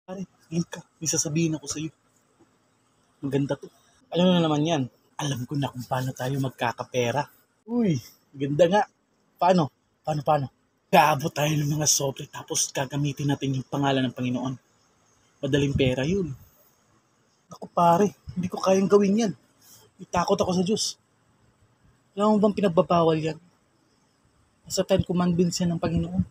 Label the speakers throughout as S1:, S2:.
S1: Pare, ka. May sasabihin ako sa'yo. Maganda to. Ano na naman yan? Alam ko na kung paano tayo magkakapera. Uy, ganda nga. Paano? Paano? Gaabot tayo ng mga sobre tapos gagamitin natin yung pangalan ng Panginoon. Madaling pera yun. Ako pare, hindi ko kayang gawin yan. Itakot ako sa Diyos. Alam mo bang pinagbabawal yan? Nasa 10 commandments yan ng Panginoon.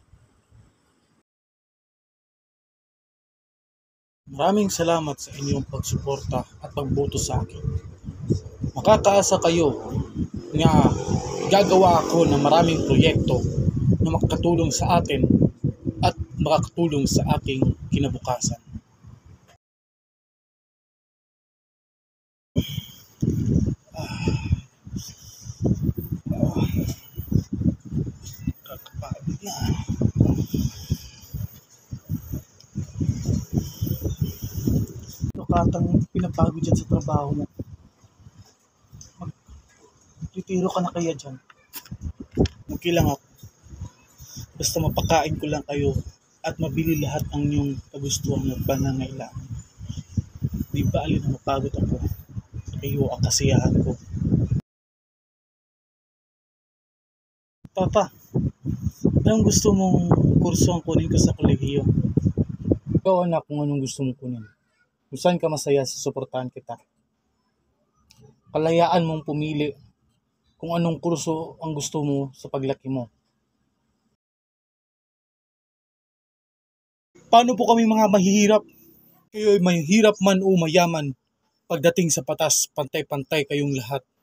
S1: Maraming salamat sa inyong pagsuporta at pagboto sa akin. Makakaasa kayo nga gagawa ako ng maraming proyekto na makakatulong sa atin at makakatulong sa ating kinabukasan. Kakapagod na. Katang pinapagod dyan sa trabaho mo. Retiro ka na kaya dyan. Okay lang ako. Basta mapakain ko lang kayo at mabili lahat ng inyong kagustuhan at pangangailangan. Di ba alin na mapagod ako? Kayo ang kasiyahan ko. Papa, anong gusto mong kurso ang kunin ko sa kolehiyo? Ikaw anak kung anong gusto mong kunin. Kung saan ka masaya, susuportahan kita. Kalayaan mong pumili kung anong kurso ang gusto mo sa paglaki mo. Paano po kami mga mahihirap? Kayo ay mahihirap man o mayaman. Pagdating sa patas, pantay-pantay kayong lahat.